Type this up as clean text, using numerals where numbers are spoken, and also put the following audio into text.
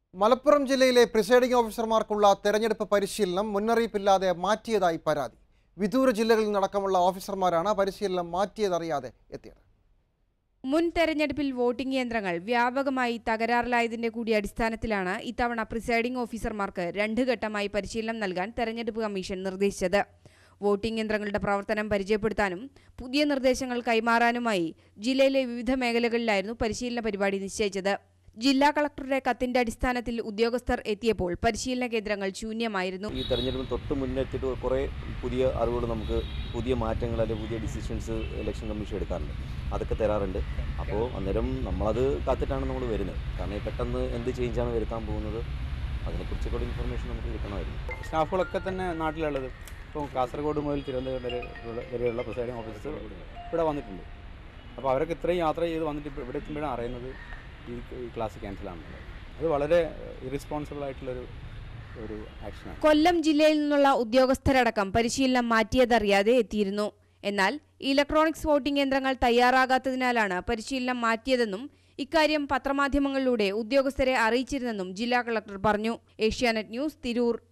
മലപ്പുറം ജില്ലയിലെ പ്രിസൈഡിംഗ് ഓഫീസർമാർക്കുള്ള തെരഞ്ഞെടുപ്പ് പരിശീലനം മുന്നറിയിപ്പില്ലാതെ മാറ്റിയതായി പരാതി. വിദൂര ജില്ലകളിൽ നിന്നടക്കമുള്ള ഓഫീസർമാരാണ് പരിശീലനം മാറ്റിയതറിയാതെ എത്തിയത്. മുൻ തെരഞ്ഞെടുപ്പിൽ വോട്ടിംഗ് യന്ത്രങ്ങൾ വ്യാപകമായി തകരാറിലായതിന്റെ കൂടി അടിസ്ഥാനത്തിലാണ് ഇത്തവണ പ്രിസൈഡിംഗ് ഓഫീസർമാർക്ക് 2 ഘട്ടമായി പരിശീലനം നൽകാൻ തെരഞ്ഞെടുപ്പ് കമ്മീഷൻ നിർദ്ദേശിച്ചത്. വോട്ടിംഗ് യന്ത്രങ്ങളുടെ പ്രവർത്തനം പരിചയപ്പെടുത്താനും പുതിയ നിർദ്ദേശങ്ങൾ കൈമാറാനുമായി ജില്ലയിലെ വിവിധ മേഖലകളിലായിരുന്നു പരിശീലന പരിപാടി നിശ്ചയിച്ചത്. ജില്ലാ കളക്ടറുടെ കത്തിന്റെ അടിസ്ഥാനത്തിൽ ഉദ്യോഗസ്ഥർ എത്തിയപ്പോൾ പരിശീലന കേന്ദ്രങ്ങൾ ശൂന്യമായിരുന്നു. ഈ തെരഞ്ഞെടുപ്പിന് തൊട്ട് മുന്നെത്തിയിട്ട് കുറേ പുതിയ അറിവുകൾ, നമുക്ക് പുതിയ മാറ്റങ്ങൾ അല്ലെങ്കിൽ പുതിയ ഡിസിഷൻസ് ഇലക്ഷൻ കമ്മീഷൻ എടുക്കാറുണ്ട്, അതൊക്കെ തരാറുണ്ട്. അപ്പോൾ അന്നേരം നമ്മളത് കാത്തിട്ടാണ് നമ്മൾ വരുന്നത്. കാരണം പെട്ടെന്ന് എന്ത് ചേഞ്ചാണ് വരുത്താൻ പോകുന്നത്, അതിനെക്കുറിച്ചൊക്കെ ഇൻഫർമേഷൻ നമുക്ക് കിട്ടണമായിരുന്നു. സ്റ്റാഫുകളൊക്കെ തന്നെ നാട്ടിലുള്ളത്, ഇപ്പോൾ കാസർഗോഡ് മുതൽ തിരുവനന്തപുരം വരെയുള്ള പ്രിസൈഡിംഗ് ഓഫീസേഴ്സ് ഇവിടെ വന്നിട്ടുണ്ട്. അപ്പോൾ അവരൊക്കെ ഇത്രയും യാത്ര ചെയ്ത് വന്നിട്ട് ഇപ്പോൾ ഇവിടെ എത്തുമ്പോഴാണ് അറിയുന്നത് ഈ ക്ലാസ് ക്യാൻസലാണെന്നുള്ളത്. അത് വളരെ ഇറസ്പോൺസിബിൾ ആയിട്ടുള്ളൊരു ആക്ഷനാണ്. കൊല്ലം ജില്ലയിൽ നിന്നുള്ള ഉദ്യോഗസ്ഥരടക്കം പരിശീലനം മാറ്റിയതറിയാതെ എത്തിയിരുന്നു. എന്നാൽ ഇലക്ട്രോണിക്സ് വോട്ടിംഗ് യന്ത്രങ്ങൾ തയ്യാറാകാത്തതിനാലാണ് പരിശീലനം മാറ്റിയതെന്നും ഇക്കാര്യം പത്രമാധ്യമങ്ങളിലൂടെ ഉദ്യോഗസ്ഥരെ അറിയിച്ചിരുന്നെന്നും ജില്ലാ കളക്ടർ പറഞ്ഞു. Asianet news, Tirur.